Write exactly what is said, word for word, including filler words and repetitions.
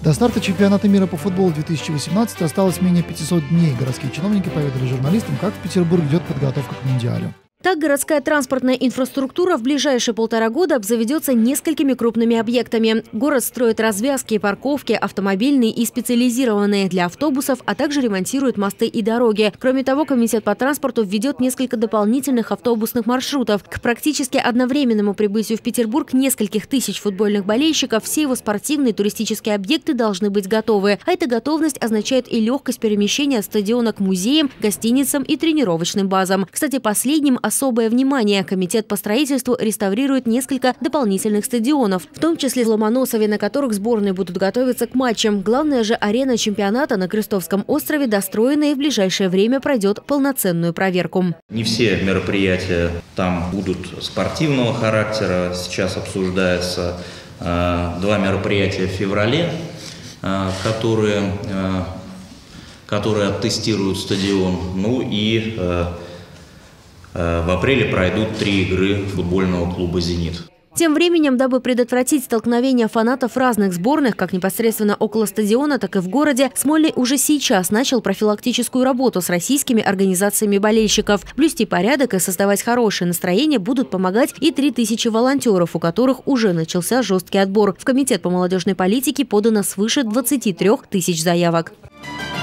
До старта чемпионата мира по футболу две тысячи восемнадцать осталось менее пятисот дней. Городские чиновники поведали журналистам, как в Петербурге идет подготовка к Мундиалю. Так, городская транспортная инфраструктура в ближайшие полтора года обзаведется несколькими крупными объектами. Город строит развязки, парковки, автомобильные и специализированные для автобусов, а также ремонтирует мосты и дороги. Кроме того, комитет по транспорту введет несколько дополнительных автобусных маршрутов. К практически одновременному прибытию в Петербург нескольких тысяч футбольных болельщиков все его спортивные и туристические объекты должны быть готовы. А эта готовность означает и легкость перемещения стадиона к музеям, гостиницам и тренировочным базам. Кстати, последним особое внимание. Комитет по строительству реставрирует несколько дополнительных стадионов, в том числе в Ломоносове, на которых сборные будут готовиться к матчам. Главная же арена чемпионата на Крестовском острове достроена и в ближайшее время пройдет полноценную проверку. Не все мероприятия там будут спортивного характера. Сейчас обсуждается э, два мероприятия в феврале, э, которые, э, которые оттестируют стадион. Ну и э, в апреле пройдут три игры футбольного клуба «Зенит». Тем временем, дабы предотвратить столкновения фанатов разных сборных, как непосредственно около стадиона, так и в городе, Смольный уже сейчас начал профилактическую работу с российскими организациями болельщиков. Блюсти порядок и создавать хорошее настроение будут помогать и три тысячи волонтеров, у которых уже начался жесткий отбор. В Комитет по молодежной политике подано свыше двадцати трёх тысяч заявок.